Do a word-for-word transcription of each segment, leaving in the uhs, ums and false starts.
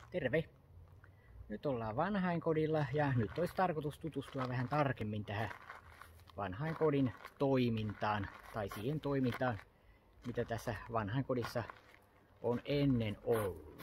Terve! Nyt ollaan vanhainkodilla ja nyt olisi tarkoitus tutustua vähän tarkemmin tähän vanhainkodin toimintaan tai siihen toimintaan, mitä tässä vanhainkodissa on ennen ollut.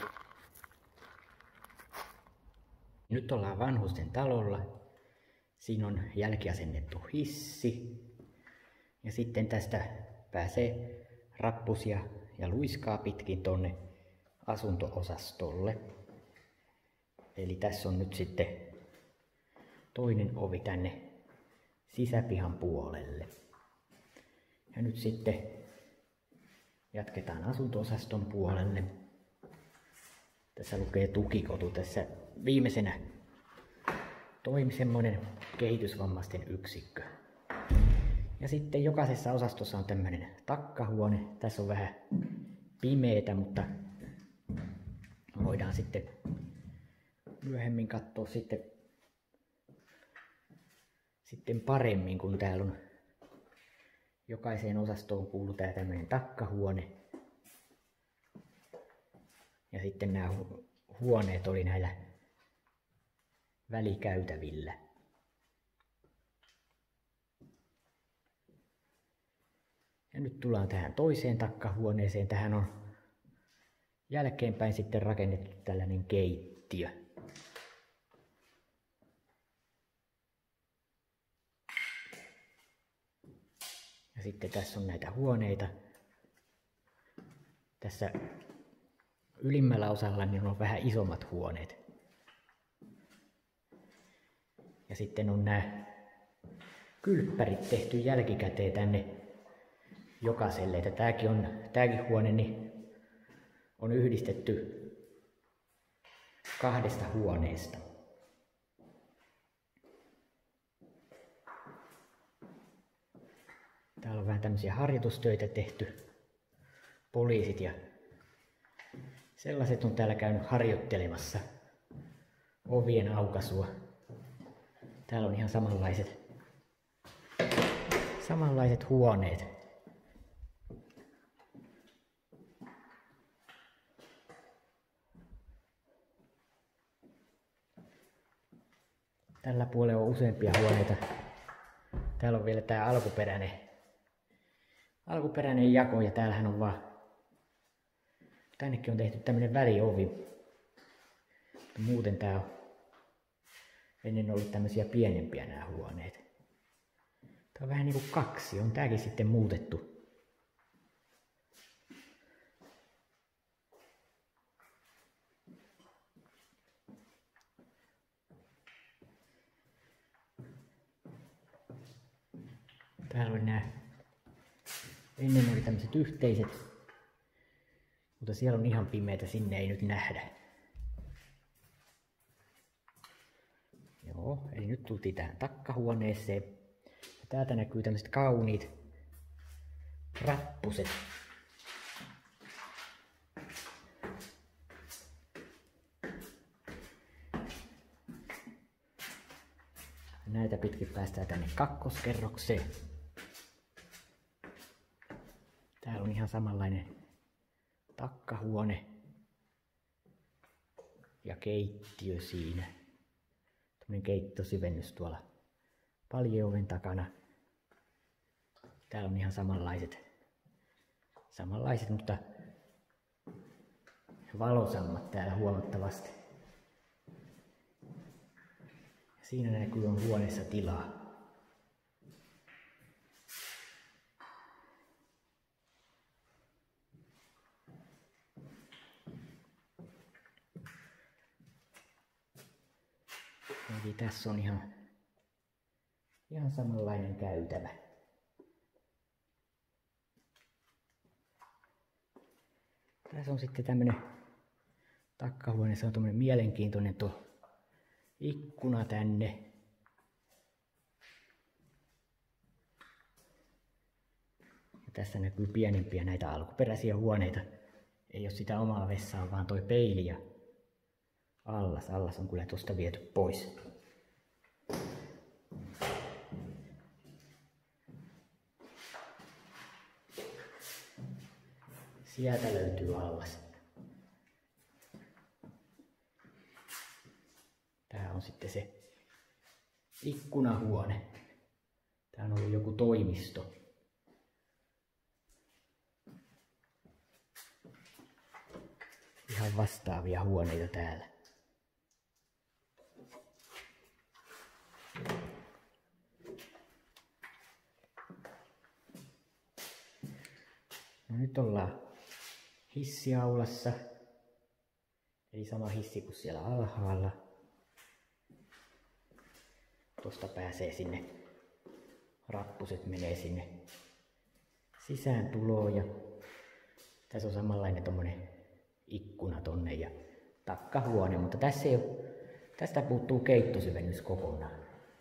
Nyt ollaan vanhusten talolla. Siinä on jälkiasennettu hissi ja sitten tästä pääsee rappusia ja luiskaa pitkin tonne asunto-osastolle. Eli tässä on nyt sitten toinen ovi tänne sisäpihan puolelle. Ja nyt sitten jatketaan asunto-osaston puolelle. Tässä lukee tukikotu. Tässä viimeisenä toimi semmoinen kehitysvammaisten yksikkö. Ja sitten jokaisessa osastossa on tämmöinen takkahuone. Tässä on vähän pimeetä, mutta voidaan sitten myöhemmin katsoa sitten, sitten paremmin, kun täällä on jokaiseen osastoon kuuluu tää tämmöinen takkahuone. Ja sitten nämä huoneet oli näillä välikäytävillä. Ja nyt tullaan tähän toiseen takkahuoneeseen. Tähän on jälkeenpäin sitten rakennettu tällainen keittiö. Ja sitten tässä on näitä huoneita. Tässä ylimmällä osalla niin on vähän isommat huoneet. Ja sitten on nämä kylppärit tehty jälkikäteen tänne jokaiselle. Että tääkin, on, tääkin huone niin on yhdistetty kahdesta huoneesta. Täällä on vähän tämmöisiä harjoitustöitä tehty. Poliisit ja sellaiset on täällä käynyt harjoittelemassa ovien aukaisua. Täällä on ihan samanlaiset, samanlaiset huoneet. Tällä puolella on useampia huoneita. Täällä on vielä tää alkuperäinen, alkuperäinen jako ja täällähän on vaan, tännekin on tehty tämmönen väliovi. Mutta muuten tää on ennen ollut tämmöisiä pienempiä nämä huoneet. Tää on vähän niinku kaksi, on tääkin sitten muutettu. Täällä oli nää, ennen oli tämmöiset yhteiset, mutta siellä on ihan pimeätä, sinne ei nyt nähdä. Joo, eli nyt tultiin tähän takkahuoneeseen. Ja täältä näkyy tämmöiset kauniit rappuset. Näitä pitkin päästään tänne kakkoskerrokseen. Täällä on ihan samanlainen takkahuone ja keittiö siinä. Tämmöinen keittosyvennys tuolla paljeoven takana. Täällä on ihan samanlaiset, samanlaiset, mutta valosammat täällä huomattavasti. Ja siinä näkyy on huoneessa tilaa. Eli tässä on ihan, ihan samanlainen käytävä. Tässä on sitten tämmönen takkahuone, se on tämmönen mielenkiintoinen tuo ikkuna tänne. Ja tässä näkyy pienempiä näitä alkuperäisiä huoneita. Ei ole sitä omaa vessaa, vaan toi peili ja allas. Allas on kyllä tuosta viety pois. Sieltä löytyy allas. Tää on sitten se ikkunahuone. Tää on ollut joku toimisto. Ihan vastaavia huoneita täällä. No nyt ollaan hissiaulassa. Eli sama hissi kuin siellä alhaalla. Tuosta pääsee sinne. Rappuset menee sinne sisään tuloon ja tässä on samanlainen tommonen ikkuna tonne ja takkahuone, mutta tässä ei ole, tästä puuttuu keittosyvennys kokonaan.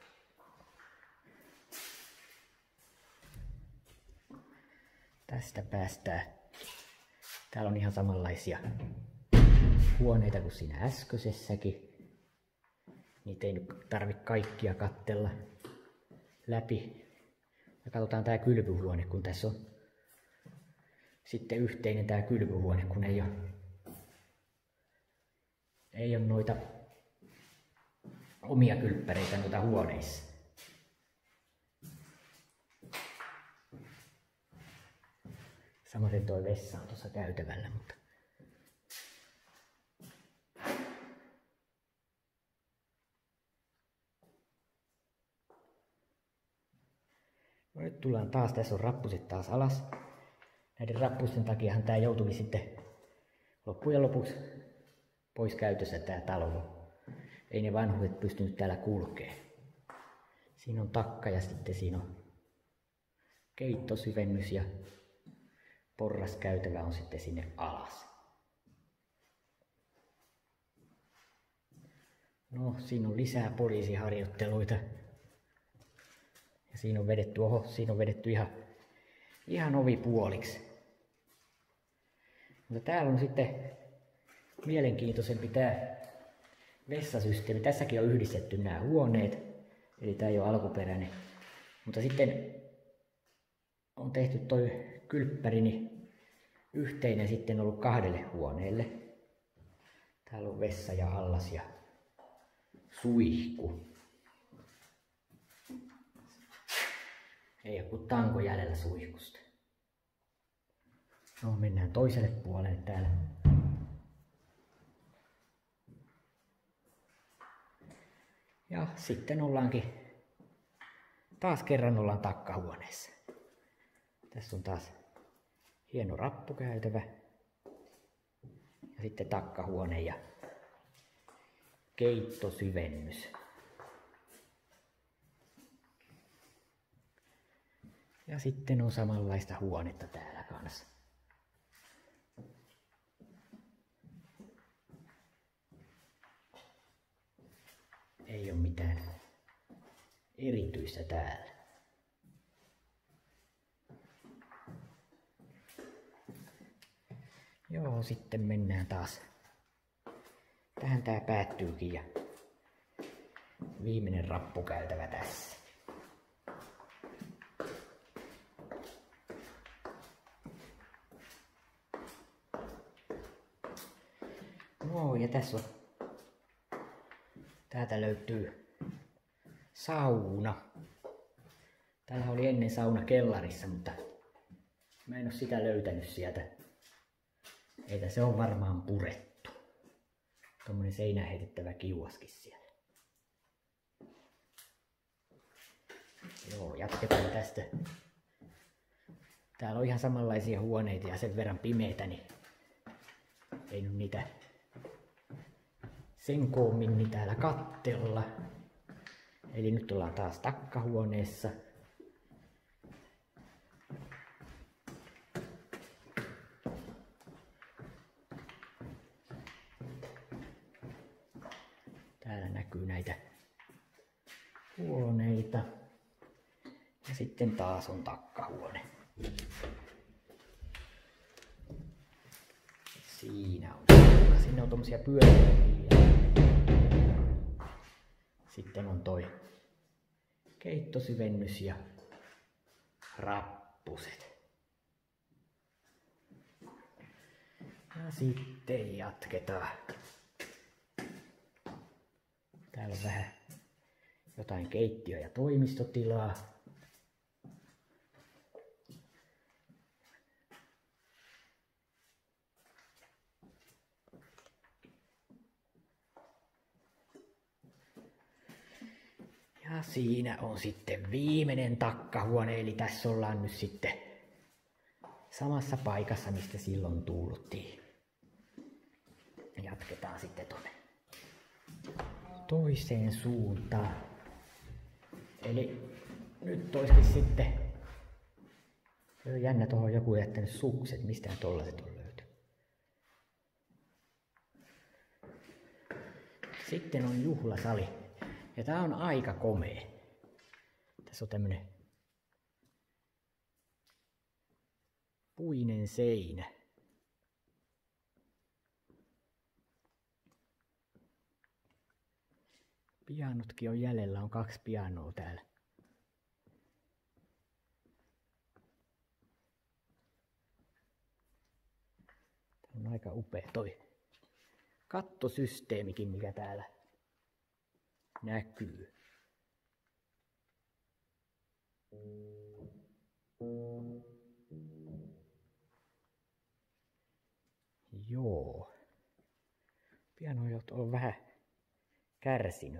Tästä päästään. Täällä on ihan samanlaisia huoneita kuin siinä äskeisessäkin. Niitä ei nyt tarvitse kaikkia katsella läpi. Ja katsotaan tää kylpyhuone, kun tässä on sitten yhteinen tää kylpyhuone, kun ei ole, ei ole noita omia kylppäreitä noita huoneissa. Samaten toi vessa on tuossa käytävällä, mutta no nyt tullaan taas, tässä on rappuset taas alas. Näiden rappusten takiahan tää joutui sitten loppujen lopuksi pois käytössä tää talo. Ei ne vanhuudet pystynyt täällä kulkee. Siinä on takka ja sitten siinä on keittosyvennys ja porraskäytävä on sitten sinne alas. No, siinä on lisää poliisiharjoitteluita. Ja siinä on vedetty, oho, siinä on vedetty ihan, ihan ovi puoliksi. Mutta täällä on sitten mielenkiintoisempi tää vessasysteemi. Tässäkin on yhdistetty nämä huoneet. Eli tää ei ole alkuperäinen. Mutta sitten on tehty toi kylppäri niin yhteinen sitten ollut kahdelle huoneelle. Täällä on vessa ja allas ja suihku. Ei ole kuin tanko jäljellä suihkusta. No, mennään toiselle puolelle täällä. Ja sitten ollaankin, taas kerran ollaan takkahuoneessa. Tässä on taas hieno rappukäytävä. Ja sitten takkahuone ja keittosyvennys. Ja sitten on samanlaista huonetta täällä kanssa. Ei ole mitään erityistä täällä. Joo, sitten mennään taas. Tähän tää päättyykin ja viimeinen rappukäytävä tässä. No, ja tässä on, täältä löytyy sauna. Täällä oli ennen sauna kellarissa, mutta mä en oo sitä löytänyt sieltä. Eitä se on varmaan purettu. Tommonen seinään heitettävä kiuaskin siellä. Joo, jatketaan tästä. Täällä on ihan samanlaisia huoneita ja sen verran pimeitä, niin ei nyt niitä sen koommin niin täällä kattella. Eli nyt ollaan taas takkahuoneessa. Täällä näkyy näitä huoneita. Ja sitten taas on takkahuone. Siinä on. Siinä on tommosia pyöriä. Sitten on toi keittosyvennys ja rappuset. Ja sitten jatketaan Täällä on vähän jotain keittiö- ja toimistotilaa. Ja siinä on sitten viimeinen takkahuone, eli tässä ollaan nyt sitten samassa paikassa, mistä silloin tultiin. Jatketaan sitten tuonne toiseen suuntaan. Eli nyt olisikin sitten, se on jännä, tuohon joku jättänyt sukset, mistä tollaset on löytynyt. Sitten on juhlasali. Ja tää on aika komea. Tässä on tämmönen puinen seinä. Pianotkin on jäljellä, on kaksi pianoa täällä. Tää on aika upea toi kattosysteemikin, mikä täällä näkyy. Joo. Pianojot on vähän kärsinyt.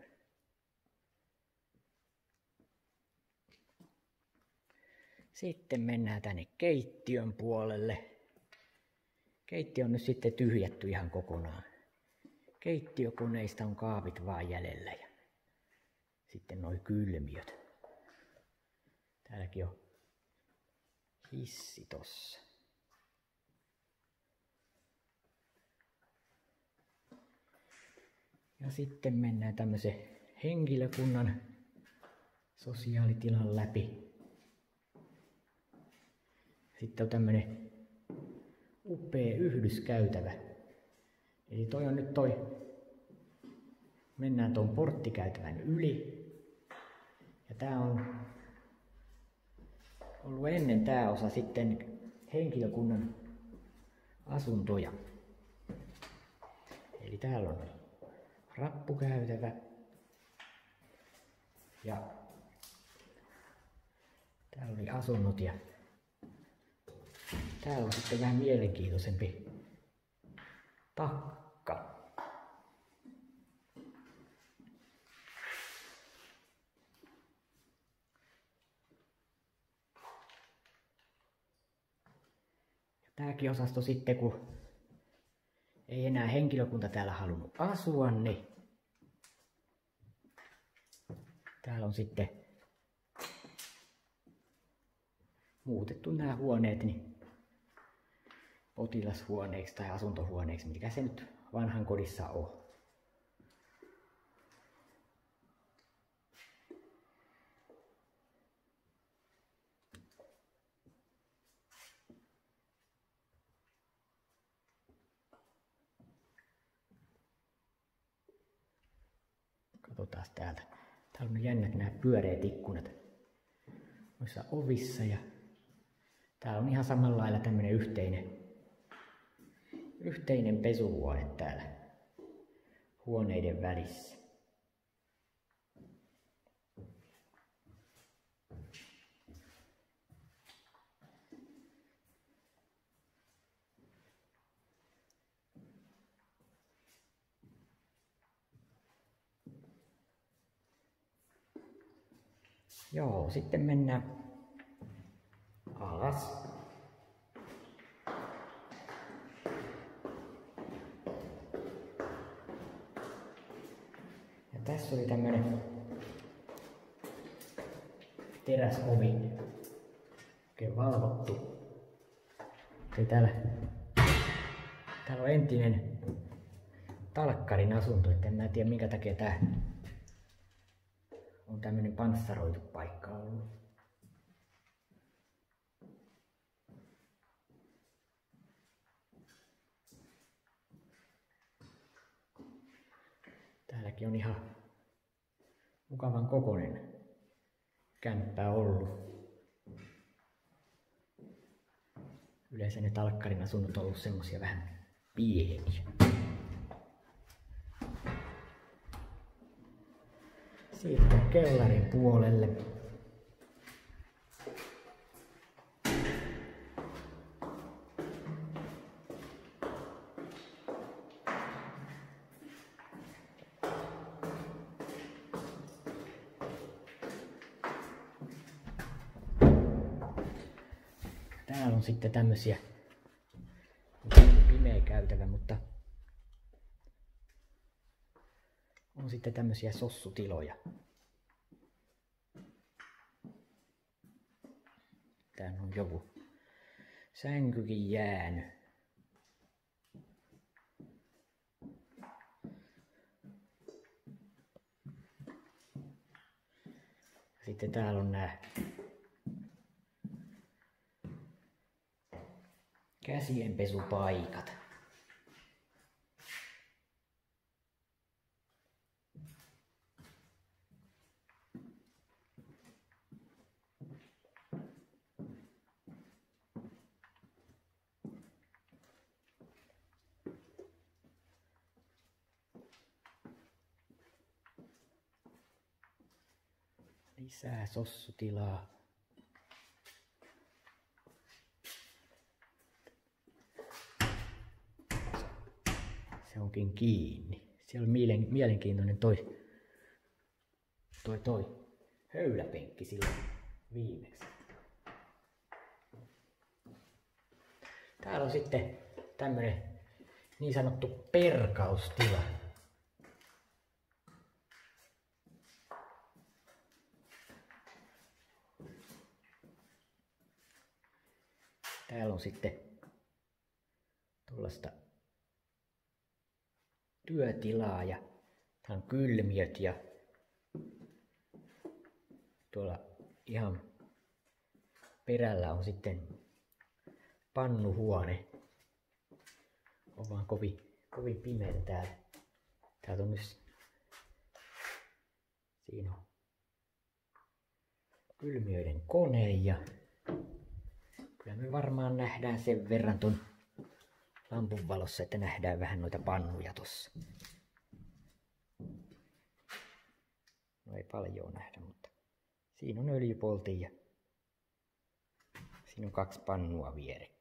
Sitten mennään tänne keittiön puolelle. Keittiö on nyt sitten tyhjätty ihan kokonaan. Keittiökoneista on kaapit vaan jäljellä ja sitten noi kylmiöt. Täälläkin on hissi tossa. Ja sitten mennään tämmöisen henkilökunnan sosiaalitilan läpi. Sitten on tämmönen upea yhdyskäytävä. Eli toi on nyt toi, mennään tuon porttikäytävän yli. Ja tää on ollut ennen tää osa sitten henkilökunnan asuntoja. Eli täällä on rappukäytävä. Ja täällä oli asunnot ja täällä on sitten vähän mielenkiintoisempi takka. Ja tääkin osasto sitten, kun ei enää henkilökunta täällä halunnut asua, niin täällä on sitten muutettu nämä huoneet niin potilashuoneeksi tai asuntohuoneeksi, mikä se nyt vanhan kodissa on. Katsotaan täältä. Täällä on jännät nämä pyöreät ikkunat noissa ovissa ja täällä on ihan samalla lailla tämmönen yhteinen, yhteinen pesuhuone täällä huoneiden välissä. Joo, sitten mennään alas. Ja tässä oli tämmönen teräsovi, oikein valvottu. Ja täällä, täällä on entinen talkkarin asunto, et en mä tiedä minkä takia tää on tämmönen panssaroitu paikka ollut. Täälläkin on ihan mukavan kokoinen kämppä ollut. Yleensä ne talkkarin asunnot on ollut semmosia vähän pieniä. Siirrytään kellarin puolelle. Täällä on sitten tämmösiä, pimeä käytävä, mutta on sitten tämmösiä sossutiloja. Täällä on joku sänkykin jäänyt. Sitten täällä on nää käsienpesupaikat. Lisää sossutilaa. Se onkin kiinni. Siellä on mielen, mielenkiintoinen toi, toi, toi höyläpenkki silloin viimeksi. Täällä on sitten tämmönen niin sanottu perkaustila. Täällä on sitten tuollaista työtilaa ja täällä on kylmiöt ja tuolla ihan perällä on sitten pannuhuone. On vaan kovin, kovin pimeä täällä. Täältä on nyt, siinä on kylmiöiden kone ja kyllä me varmaan nähdään sen verran ton lampun valossa, että nähdään vähän noita pannuja tossa. No ei paljon nähdä, mutta siinä on öljypolti ja siinä on kaksi pannua vierekkäin.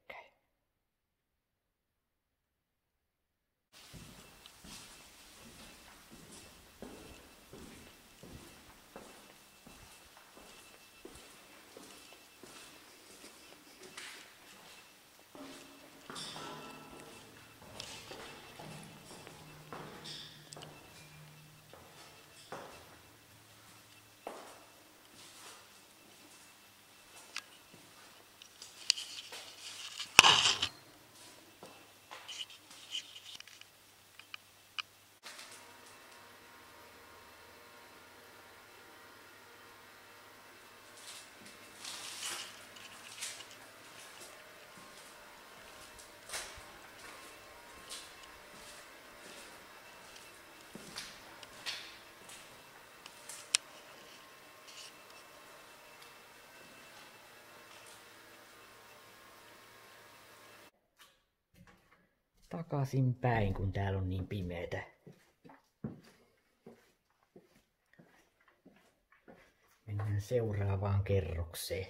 Takaisin päin, kun täällä on niin pimeätä. Mennään seuraavaan kerrokseen.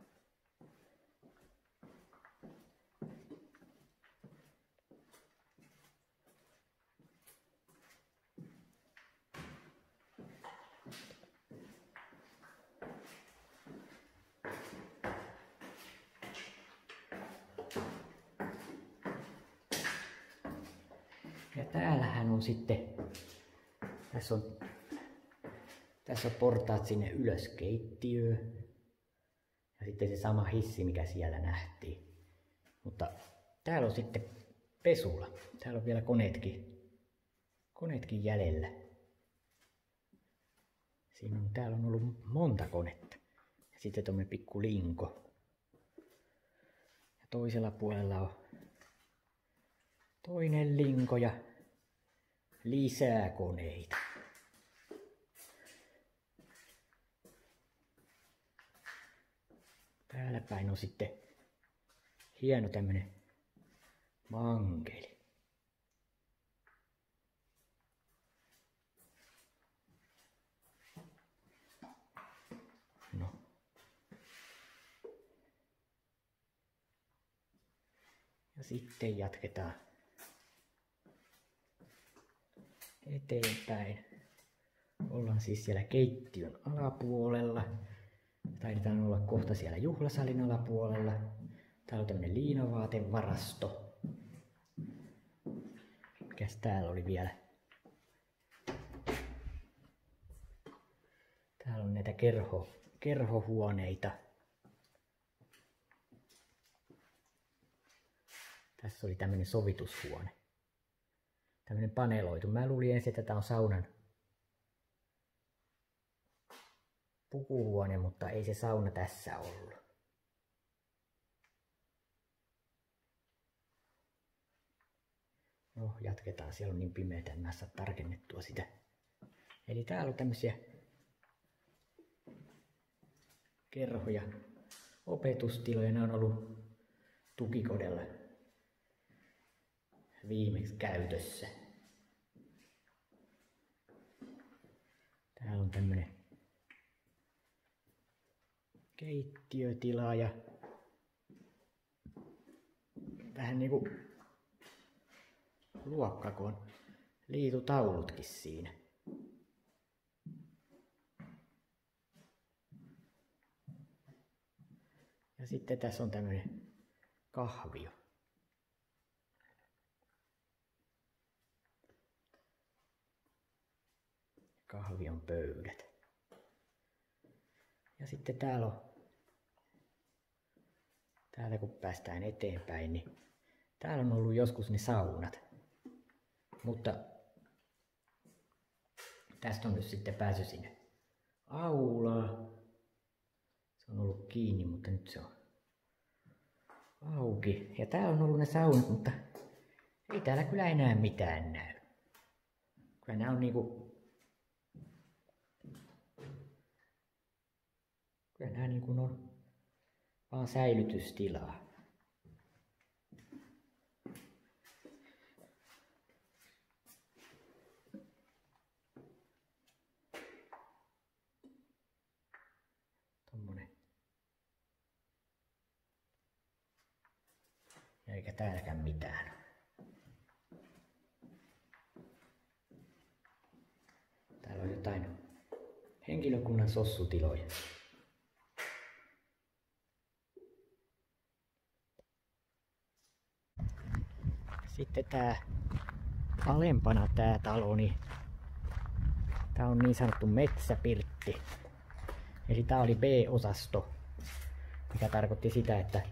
Ja täällähän on sitten, tässä on, tässä on portaat sinne ylös keittiöön. Ja sitten se sama hissi, mikä siellä nähtiin. Mutta täällä on sitten pesula. Täällä on vielä koneetkin, koneetkin jäljellä. Siinä on, täällä on ollut monta konetta. Ja sitten tuommoinen pikku linko. Ja toisella puolella on toinen linko ja lisää koneita. Täällä päin on sitten hieno tämmönen mangeli. Ja sitten jatketaan eteenpäin. Ollaan siis siellä keittiön alapuolella. Taidetaan olla kohta siellä juhlasalin alapuolella. Täällä on tämmönen liinavaatevarasto. Mikäs täällä oli vielä? Täällä on näitä kerho, kerhohuoneita. Tässä oli tämmönen sovitushuone. Tämmönen paneloitu. Mä luulin ensin, että tää on saunan pukuhuone, mutta ei se sauna tässä ollut. No, jatketaan. Siellä on niin pimeätä, en mä saa tarkennettua sitä. Eli täällä on tämmösiä kerhoja, opetustiloja. Ne on ollut tukikodella viimeksi käytössä. Täällä on tämmönen keittiötila ja vähän niinku luokka, kun on liitutaulutkin siinä. Ja sitten tässä on tämmönen kahvio. Kahvion pöydät. Ja sitten täällä on, täällä kun päästään eteenpäin, niin täällä on ollut joskus ne saunat. Mutta tästä on nyt sitten päässyt sinne aulaan. Se on ollut kiinni, mutta nyt se on auki. Ja täällä on ollut ne saunat, mutta ei täällä kyllä enää mitään näy. Kyllä nämä on niinku... Kyllä nämä niinku on vaan säilytystilaa. Tommonen. Ja eikä täälläkään mitään. Täällä on jotain henkilökunnan sossutiloja. Sitten tää alempana tää talo, niin tää on niin sanottu metsäpirtti. Eli tää oli B-osasto, mikä tarkoitti sitä, että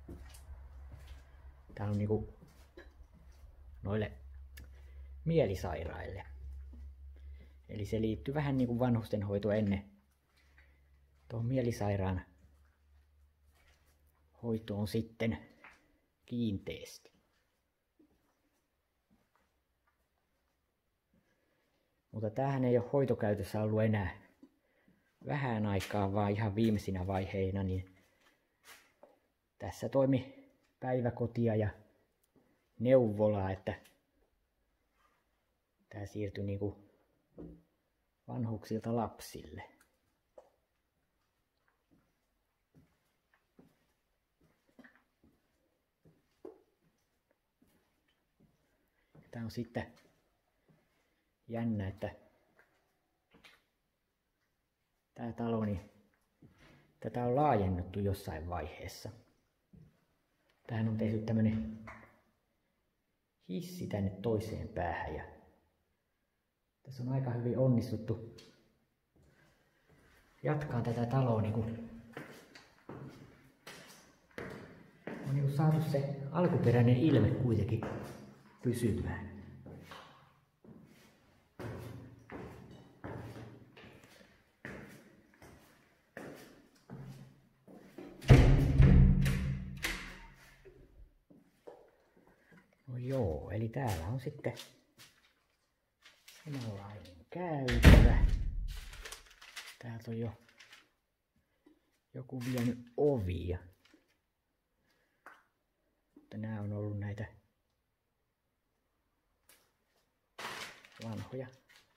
tää on niinku noille mielisairaille. Eli se liittyy vähän niinku vanhustenhoito ennen tuohon mielisairaan hoitoon sitten kiinteästi. Mutta tämähän ei ole hoitokäytössä ollut enää vähän aikaa, vaan ihan viimeisinä vaiheina, niin tässä toimi päiväkotia ja neuvolaa, että tämä siirtyi niinku vanhuksilta lapsille. Tämä on sitten jännä, että tämä talo, niin tätä on laajennettu jossain vaiheessa. Tähän on tehty tämmönen hissi tänne toiseen päähän ja tässä on aika hyvin onnistuttu jatkaa tätä taloa, niin kuin on niin kuin saatu se alkuperäinen ilme kuitenkin pysymään. No joo, eli täällä on sitten samanlainen käytävä. Täältä on jo joku vienyt ovia. Mutta nämä on ollut näitä vanhoja,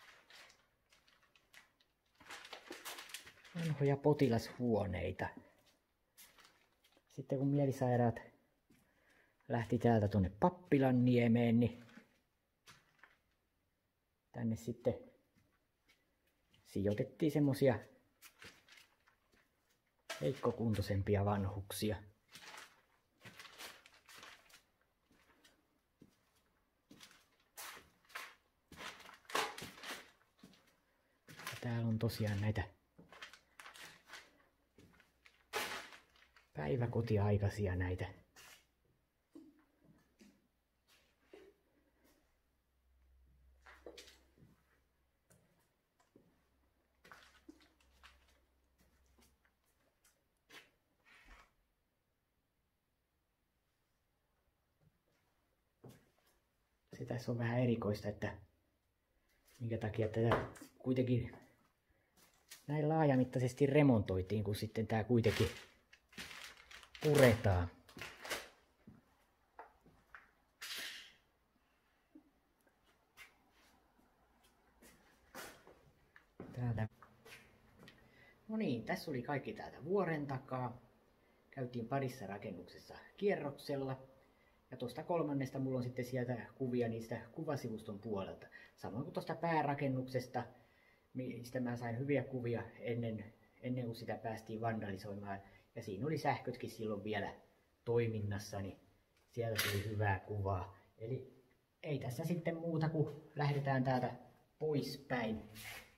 vanhoja potilashuoneita. Sitten kun mielisairaat lähti täältä tuonne Pappilanniemeen, niin tänne sitten sijoitettiin semmosia heikkokuntoisempia vanhuksia. Ja täällä on tosiaan näitä päiväkotiaikaisia näitä se tässä on vähän erikoista, että minkä takia tätä kuitenkin näin laajamittaisesti remontoitiin, kun sitten tää kuitenkin puretaan. Täältä. No niin, tässä oli kaikki täältä vuoren takaa. Käytiin parissa rakennuksessa kierroksella. Ja tuosta kolmannesta mulla on sitten sieltä kuvia niistä kuvasivuston puolelta. Samoin kuin tuosta päärakennuksesta, mistä mä sain hyviä kuvia ennen, ennen kuin sitä päästiin vandalisoimaan. Ja siinä oli sähkötkin silloin vielä toiminnassa, niin sieltä tuli hyvää kuvaa. Eli ei tässä sitten muuta kuin lähdetään täältä poispäin.